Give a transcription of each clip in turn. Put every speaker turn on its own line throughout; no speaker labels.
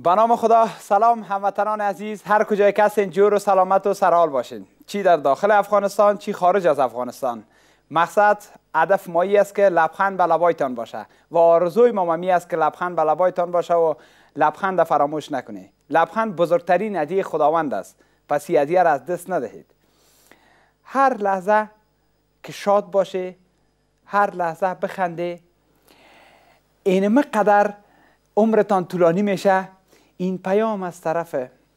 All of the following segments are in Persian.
به نام خدا. سلام هموطنان عزیز، هر کجای که هستین جور و سلامت و سرحال باشین، چی در داخل افغانستان چی خارج از افغانستان. مقصد هدف مایی است که لبخند به لبایتان باشه و آرزوی ما می است که لبخند به لبایتان باشه و لبخند فراموش نکنید. لبخند بزرگترین هدیه خداوند است، پس این هدیه را از دست ندهید. هر لحظه که شاد باشه، هر لحظه بخنده، اینم قدر عمرتان طولانی میشه. این پیام از طرف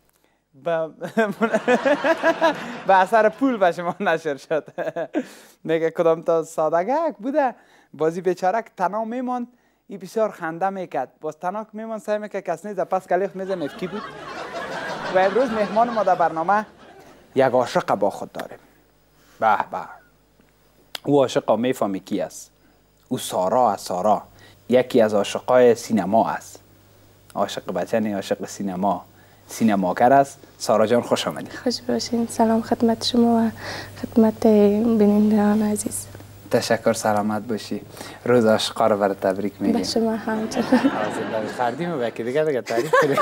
به اثر پول به شما نشر شد. میگه کدام تا سادگک بوده، بازی بیچاره که تنها میماند، این بسیار خنده میکرد، باز تنها که میماند سعی میکرد کس نیز پس کلیخ میزه مفکی بود. و امروز مهمان ما در برنامه یک عاشق با خود داریم. به به، او عاشق میفهمی کی است. او سارا است. سارا یکی از عاشقای سینما است. عاشق بچن، عاشق سینماگر است. سارا جان خوش آمدید.
خوش باشین. سلام خدمت شما و خدمت بینندگان عزیز.
تشکر، سلامت باشی. روز عاشقا رو برای تبریک میگیم.
به شما همچنین.
زنده خردیم و که دیگه تعریف کنیم.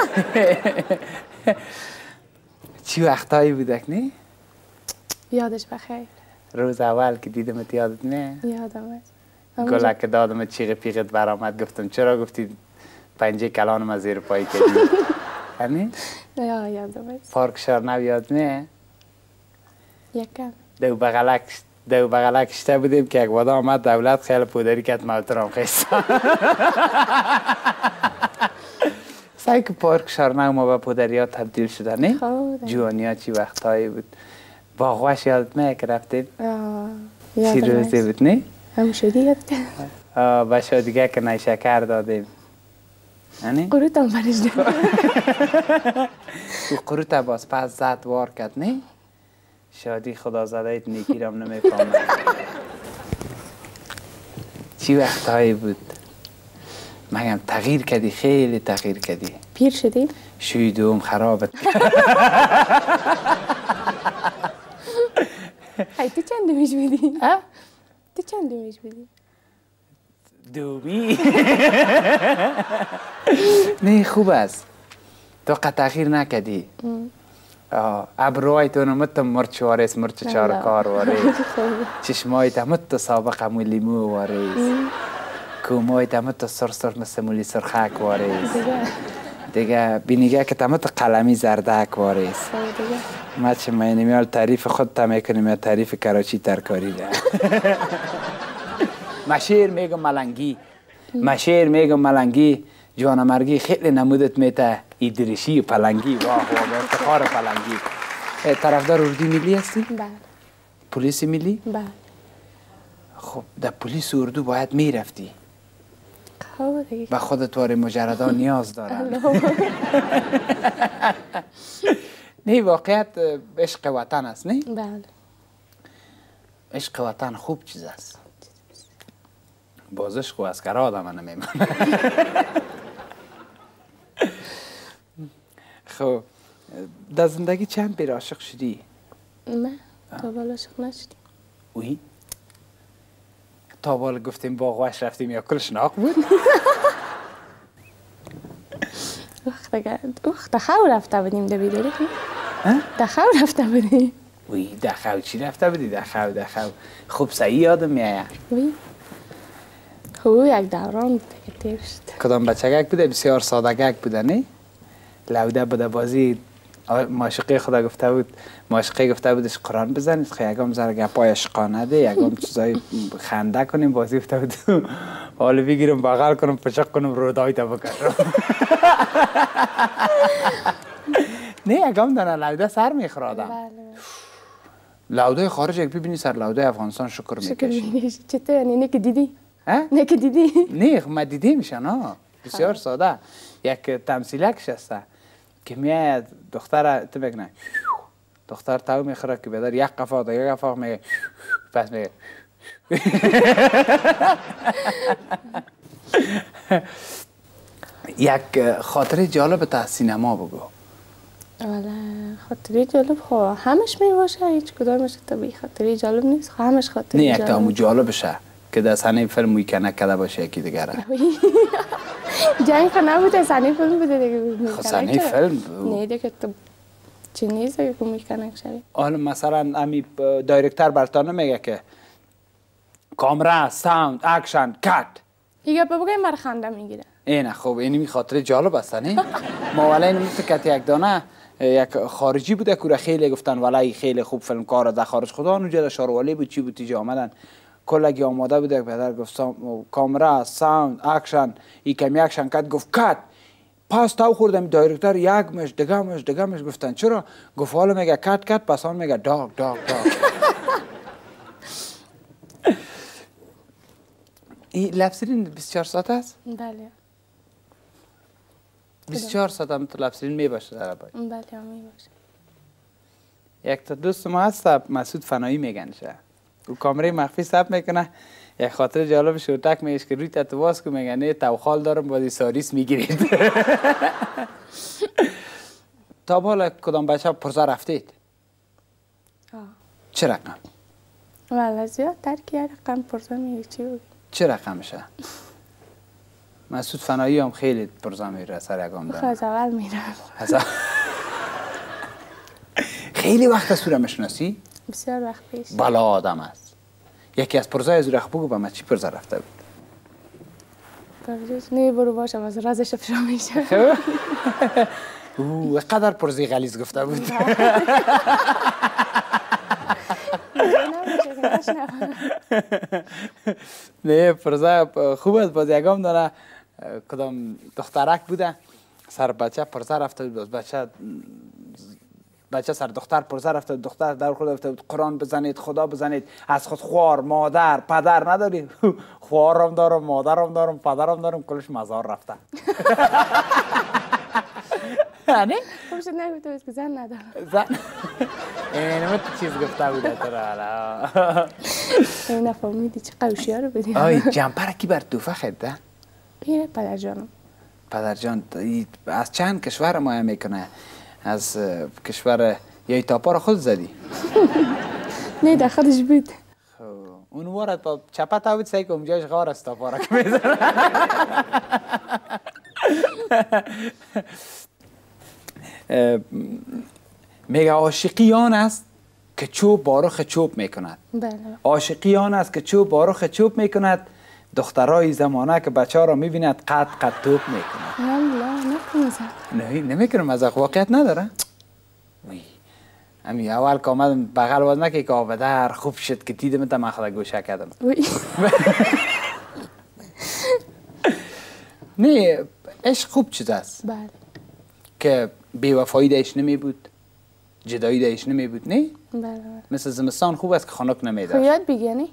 چی وقتایی بودک نه؟
یادش بخیر.
روز اول که دیدمت یادت نه؟
یادم است.
گلک دادم چیغ پیغت برآمد، گفتم چرا گفتی پنجه کلانم از زیر پای کردی؟ همین؟
یا یادم است.
پارک شارنو یاد نه؟
یکم.
دو بغلک شته بودیم که یک وادا آمد دولت خیلی پودری کرد موترام خیست. سعی که پارک شارنو ما به پودری ها تبدیل شده نه؟ جوانی ها چی وقتهایی بود. باغوش یادت نه که رفتیم؟ چی روزی بود نه؟
هم شدی یاد کرد.
به شادیگه که نیشکر دادیم.
قروت هم برش دادیم.
او قروت باز پس زد وار کرد نه؟ شادی خدا زده ایت نیکی رام نمیفهمم. چی وقتهایی بود. مگم تغییر کردی، خیلی تغییر کردی.
پیر شدی؟
شوی دوم خرابت.
های تو چند دومیش بودی؟ تو چند دومیش بودی؟
دومی. نه خوب است. تو قد تغییر نکردی. ابروهای تو نمت مرچ واریس، مرچ چارکار واریس. چشمای تمت سابق موی لیمو واریس. کومای تمت سرسر مثل مولی سرخک واریس. دیگه بینیگه که تمت قلمی زردک واریس. ما چه میال تعریف خود تا میکنیم یا تعریف کراچی ترکاری ده. مشیر میگم ملنگی جوانمرگی خیلی نمودت میته ایدریشی و پلنگی. واه واه افتخار پلنگی. طرفدار اردو ملی هستی؟
بله.
پلیس ملی؟
بله.
خب در پلیس اردو باید میرفتی.
خب دیگه
به خودت واره مجردان نیاز دارن. نه واقعیت عشق وطن است نه؟
بله.
عشق وطن خوب چیز است. باز عشق و اسکر آدم نمیمونه. خب در زندگی چند بیر عاشق شدی؟
من تا بالا عاشق نشدیم.
اوی؟ تا بالا گفتیم باغوش رفتیم یا کلش ناق بود؟
دخو رفته بودیم در بیداری. دخو رفته بودیم.
وی دخو چی رفته بودی؟ دخو خوب صحیح یادم میایه.
وی خوب یک دوران دیگه تیر شد.
کدام بچگک بوده؟ بسیار سادگک بوده نه؟ لوده بوده بازی معشوقه خدا گفته بود، معشوقه گفته بودش قرآن بزنید خیلی یکم زره گپای عشقانه ده، یکم چیزای خنده کنیم. بازی گفته بود حالا بگیرم بغل کنم پچق کنم رودای تا بکشم. نه یکم دانه لوده سر میخورادم. لوده خارج یک ببینی سر لوده افغانستان شکر میکشی.
چطور یعنی نه که دیدی؟ نه که دیدی؟
نه ما دیدیمشن ها. بسیار ساده. یک تمثیلکش هسته که میاد دختر تو بگنه دختر تاو میخوره که بدار یک قفا دیگه قفا میگه پس میگه یک خاطره جالب تا سینما بگو.
والا خاطره جالب خو همش میباشه، هیچ کدامش طبیعی خاطره جالب نیست، همش خاطره
نه یک تا همون جالب شه که در صحنه فیلم موی کنه کده باشه یکی دیگره.
جنگ که نبوده، صحنه فیلم بوده دیگه.
خب صحنه فیلم
نه دیگه تو چه نیست که میکنه شبیه.
حالا مثلا امی دایرکتر برتانه میگه که کامرا، ساوند، اکشن، کات.
دیگه بگیم بر خنده میگیره.
اینه خب اینی خاطر جالب است نه. ما ولی نمی‌فکر یک دانه یک خارجی بوده که خیلی گفتن ولی خیلی خوب فیلم کار در خارج خدا اونجا شاروالی بود چی بود تیجا آمدن کلگی آماده بوده پدر گفت کامرا، ساوند، اکشن، ای کمی اکشن کات گفت کات. پاس تاو خوردم دایرکتر یک مش دگه مش گفتن چرا گفت حالا میگه کات پس آن میگه داغ. این لبسرین 24 ساعت است؟
بله.
24 ساعت هم تو لبسرین میباشه در عبای؟
بله میباشه.
یک تا دوست ما هست مسعود فنایی میگنشه او کامره مخفی ثبت میکنه یک خاطر جالب شورتک میگه که روی تتواس که میگه نه توخال دارم بازی ساریس میگیرید. تا حالا کدام بچه پرزا رفتید؟ چه رقم؟
والا زیاد ترکی رقم پرزا میگه چی بود؟
چه رقمشه؟ مسعود فنایی هم خیلی پرزا میره سر یکم دارم.
از اول میره.
خیلی وقت از سوره مشناسی؟
بسیار وقت پیش.
بالا آدم است. یکی از پرزای از رخ بگو به من چی پرزا رفته بود؟
پرزاش نه برو باشم از رازش افشا میشه.
اوه قدر پرزی غلیظ گفته بود. نه پرزا خوب است باز یکم داره کدام دخترک بوده سر بچه پرزا رفته بود بچه سر دختر پرزا رفته بود دختر در خود رفته بود قرآن بزنید خدا بزنید از خود خوار مادر پدر نداری خوارم دارم مادرم دارم پدرم دارم کلش مزار رفته. نه؟
خب شد نگفته بود که زن ندارم.
زن؟ اینه چیز گفته بوده تو را حالا.
این نفهمیدی چه قوشی رو بدی.
آی جمپر کی بر توفه خیده؟
اینه پدر جانم.
پدر جان از چند کشور مایا میکنه؟ از کشور یا ایتاپا رو خود زدی؟
نه در خودش بود.
اون وارد با چپت ها بود سعی که اونجاش غار است ایتاپا را که میزنه. میگه عاشقیان است که چوب بارخ چوب میکند.
بله.
عاشقیان است که چوب بارخ چوب میکند دخترای زمانه که بچه ها را میبیند قد توپ میکند.
نه
نمیکنم از واقعیت نداره. امی اول که آمدم بغل باز نکی که آبدر خوب شد که دیدم تا من خدا گوشه کردم. نه عشق خوب چیز است.
بله. که
بی‌وفایی دایش نمی بود جدایی دایش نمی بود نه؟
بله.
مثل زمستان خوب است که خنک نمیداشت.
خب یاد بگیری؟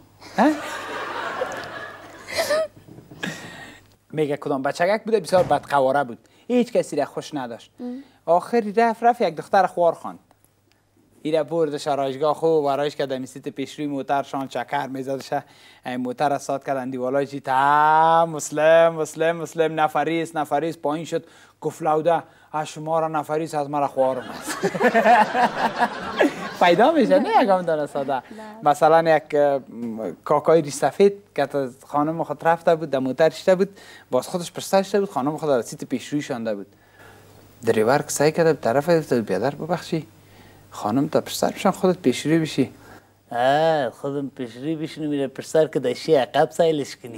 میگه کدام بچگک بوده بسیار بدقواره بود هیچ کسی را خوش نداشت آخری رفت یک دختر خوار خواند ایره بردش آرایشگاه خوب آرایش کرد میسیت پیشروی موترشان چکر میزدش این موتر را ساد کردن دیوالای چی تا مسلم نفریس پایین شد گفت لوده از شما را نفریس از مرا خوارم است. پیدا میشه نه یکم دانه ساده مثلا یک کاکای ریش سفید که خانم خود رفته بود در موتر شده بود باز خودش پشت شده بود خانم خود را سیت پیشروی شانده بود دریور که سعی کرده طرف گفت بیادر ببخشی خانم تا پشت سرشان خودت پیشروی بشی خودم پیشروی بشینم میره پشت سر که داشتی عقب سایلش کنی.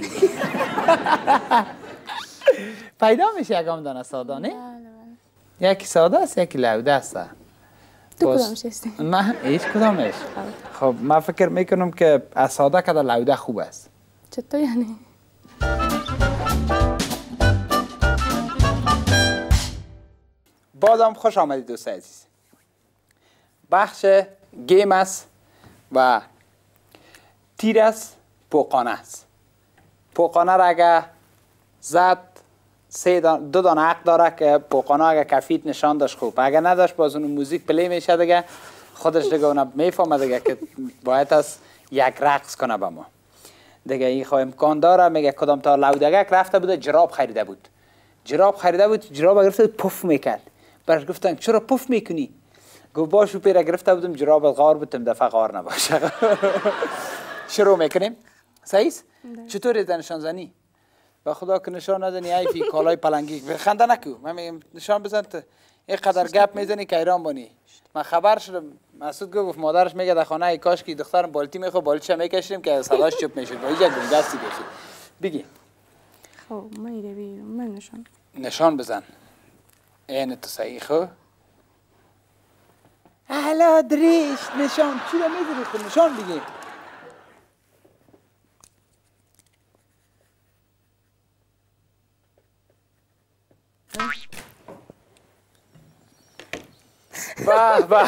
پیدا میشه یکم دانه ساده نه؟ یکی ساده است یکی لوده است.
تو کدامش هستی؟
من هیچ کدامش. خب من فکر میکنم که از ساده که در لوده خوب است.
چطور یعنی؟
بازم خوش آمدید دوست عزیز. بخش گیم است و تیر است پوقانه است. پوقانه را اگه زد دو دانه حق داره که پوقانه اگه کفیت نشان داشت خوب اگه نداشت باز اون موزیک پلی میشه دیگه خودش دیگه اون میفهمه دیگه که باید از یک رقص کنه به ما دیگه این خواهی امکان داره میگه کدام تا لودگک رفته بوده جراب خریده بود جراب گرفته بود پف میکرد برش گفتن چرا پف میکنی گفت باشو پیره گرفته بودم جراب غار بودم دفعه غار نباشه. شروع میکنیم صحیح چطوری نشان زنی به خدا که نشان ندنی ایفی کالای پلنگی خنده نکو. من میگم نشان بزن تو اینقدر گپ میزنی که ایران بانی. من خبر شدم مسعود گفت مادرش میگه در خانه ای کاش که دخترم بالتی میخواد بالتیش میکشیدیم که صداش چوب میشد با یه گنگستی بشید. بگی
خب میره بیرون من
نشان بزن. این تو صحیح خو اهلا دریش نشان چی رو میزنی خود نشان بگی. به به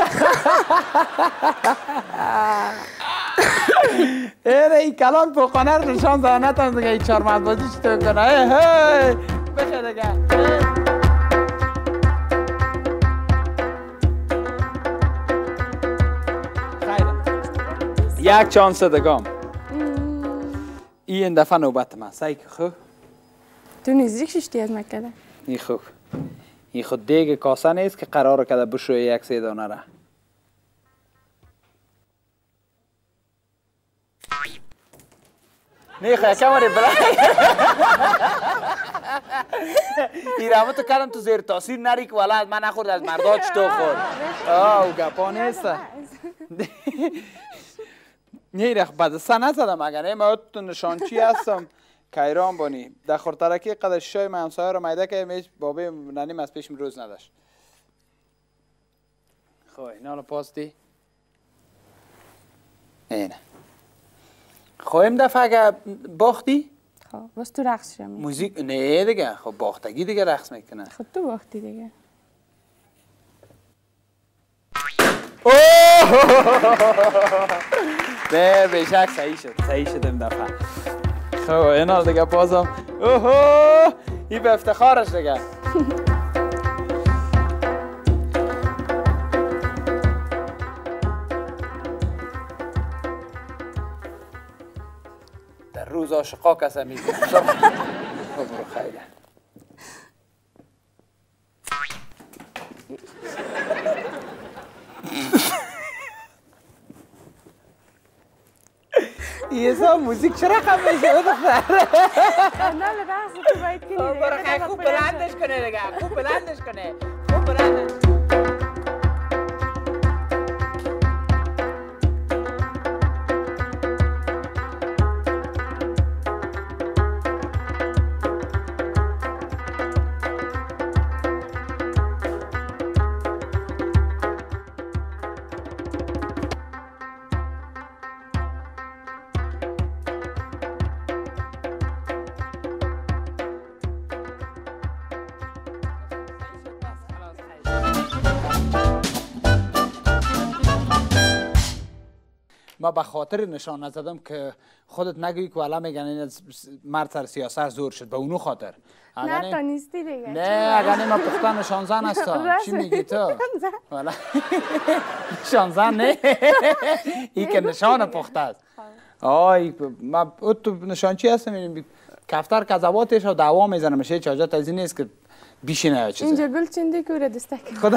این کلان پوخانه رو نشان زده نتان دیگه این چهارمرد بازی چطور کنه. بشه دیگه یک چانس دگام. این دفعه نوبت من سعی که خوب
تو نزدیک ششتی از مکه.
این خوب این خود دیگه کاسه نیست که قراره کده بشوی یک سه دانه را. نه خیلی کماری بلند این رامتو کردم تو زیر تاثیر نری که ولد من نخورد از مردا چطور خورد. او گپا نیست نه رخ بعد سنه زدم اگر نه ما تو نشانچی هستم که ایران بانی در خورترکی قدر شای من همسایه رو میده که میش بابی ننیم از پیشم روز نداشت. خب اینا رو پاس دی اینه خواهیم دفعه اگه باختی؟
خب باز تو رقص شمی
موزیک نه دیگه خب باختگی دیگه رقص میکنه.
خب تو باختی دیگه.
نه بیشک صحیح شد این دفعه. خب اینا دیگه بازم اوهو این به افتخارش دیگه. در روز عاشقا کسا میگه برو خیلی یه سا موزیک چرا رقم میشه
نه رقص تو باید کنی دیگه.
برو خیلی خوب بلندش کنه دیگه خوب بلندش کنه خوب بلندش. ما به خاطر نشان نزدم که خودت نگویی که والا میگن این مرد سر سیاست زور شد به اونو خاطر.
نه تا نیستی دیگه.
نه اگر ما پختن نشان زن هستم. چی میگی تو؟ والا نشان زن نه این که نشان پخته است. آی ما تو نشان چی هستم کفتر کذباتش رو دعوا میزنه میشه چاجت از این نیست که بیشینه چیزه.
اینجا گل چنده کوره دستک.
خدا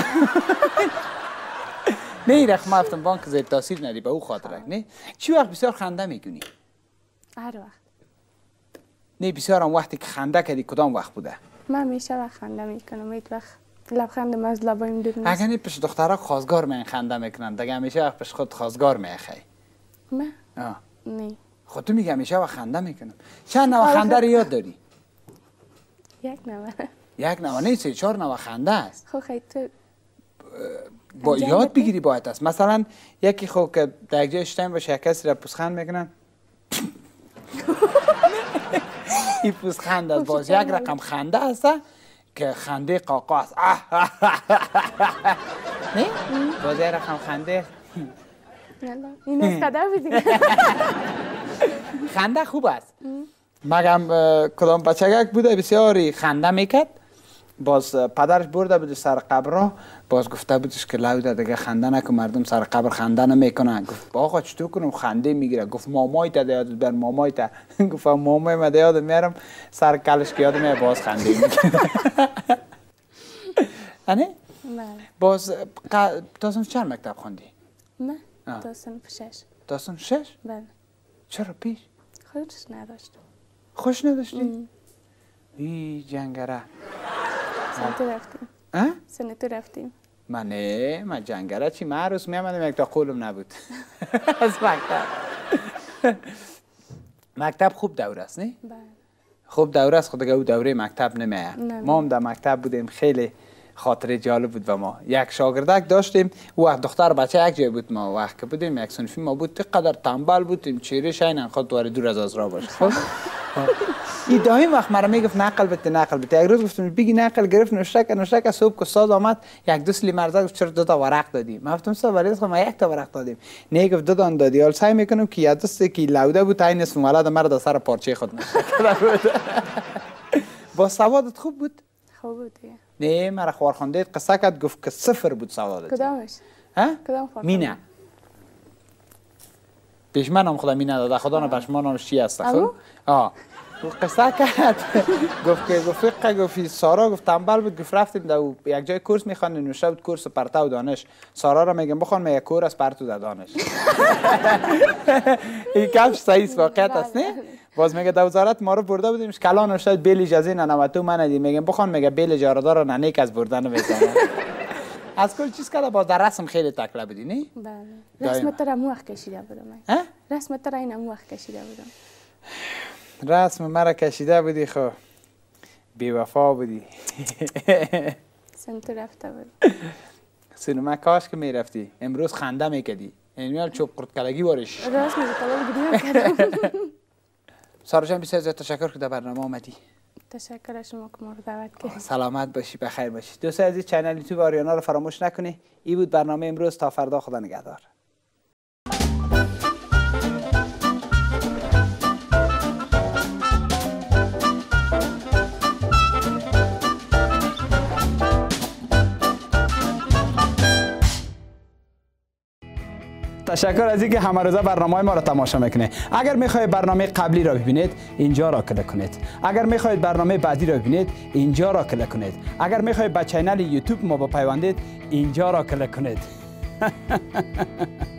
نه رخ ما افتم بانک زیر تاثیر ندی به او خاطر نه. چی وقت بسیار خنده میکنی؟
هر وقت.
نه بسیار هم وقتی که خنده کردی کدام وقت بوده؟
من میشه وقت خنده میکنم هیچ وقت لبخندم از لبایم دور نیست.
اگر نه پیش دخترها خواستگار می خنده میکنن دیگه همیشه وقت پیش خود خواستگار میخوای.
من؟
نه. خود تو میگه همیشه وقت خنده میکنم. چند نوع خنده رو یاد داری؟
یک نوع.
یک نوع نیست 4 نوع خنده است.
خب خیلی تو
با یاد بگیری باید است. مثلا یکی خب که در یک جای شتیم باشه کسی را پوزخند میکنن این پوزخند است. باز یک رقم خنده است که خنده قاقا است. نه؟ باز یک رقم خنده
این از قدر دیگه.
خنده خوب است. مگم کدام بچگک بوده بسیاری خنده میکرد باز پدرش برده بود سر قبر باز گفته بودش که لوده دیگه خنده نکن مردم سر قبر خنده نمیکنن. گفت آقا چطور کنم خنده میگیره؟ گفت مامای تا یادت بر مامای تا. گفت مامای ما یادم میارم سر کلش که یادم میاد باز خنده میگیره. نه؟ باز تا صنف چند مکتب خوندی؟
من تا صنف 6.
تا صنف 6؟
بله.
چرا پیش؟
خوش نداشتم.
خوش نداشتی؟ ای جنگره.
سنتو رفتیم. سنتو رفتیم.
من جنگره چی؟ من عروس میامدم یک تا قولم نبود. از مکتب خوب دوره است نه؟
بله.
خوب دوره است، خود دیگه او دوره مکتب نمیه. ما هم در مکتب بودیم، خیلی خاطره جالب بود و ما یک شاگردک داشتیم، وقت دختر بچه یک جای بود، ما وقت که بودیم یک صنفی ما بود قدر تنبل بودیم، چهرهش عین خود دواره دور از را باشه. خب این دائم وقت مرا میگفت نقل بده. یک روز گفتم بگی نقل، گرفت نوشتک صبح که استاد آمد یک دو سلی مرزا گفت چرا 2 تا ورق دادی؟ من گفتم استاد ولی ما 1 تا ورق دادیم. نه گفت 2 تا دادی. حالا سعی میکنم که یادست که لوده بود عین اسم ولد مرا سر پارچه خود نشد. با سوادت خوب بود؟
خوب بود دیگه.
نه مرا خوارخوانده قصه کرد گفت که 0 بود سوادت.
کدامش؟
ها؟
کدام خوارخوانده؟
مینه. پیشمنم خدا مینه داده، خدا نه پشمانم چی است خب؟ قصه کرد گفت سارا گفت تنبل بود، گفت رفتیم در یک جای کورس میخوانیم، نوشته بود کورس پرتو و دانش. سارا را میگم بخوان میگه کور از پرتو و دانش. این کفش صحیح واقعیت است نه؟ باز میگه در وزارت ما رو برده بودیم کلان نوشته بیل اجازه ننوتو من ندیم، میگم بخوان میگه بیل اجاره دار ننیک از بردن میزنه. از کل چیز کرده باز در رسم خیلی تکله بودی نه؟
بله. رسم تو را مو وقت کشیده بودم.
ها؟
رسم تو را این مو وقت کشیده بودم.
رسم مرا کشیده بودی خب بی وفا بودی.
سنتو رفته بود.
سینما کاش که میرفتی امروز خنده میکردی، یعنی چوب قرد کلگی وارش.
راست میگی طلب گریه کردم.
سارا جان بسیار زیاد تشکر که در برنامه آمدی.
تشکر از شما که ما رو دعوت کردید.
سلامت باشی، بخیر باشی. دوستان عزیز چنل یوتیوب آریانا رو فراموش نکنی. این بود برنامه امروز، تا فردا خدا نگهدار. تشکر از اینکه همه روزه برنامه ما را تماشا میکنید. اگر میخواهید برنامه قبلی را ببینید اینجا را کلیک کنید. اگر میخواهید برنامه بعدی را ببینید اینجا را کلیک کنید. اگر میخواهید به چینل یوتیوب ما بپیوندید اینجا را کلیک کنید.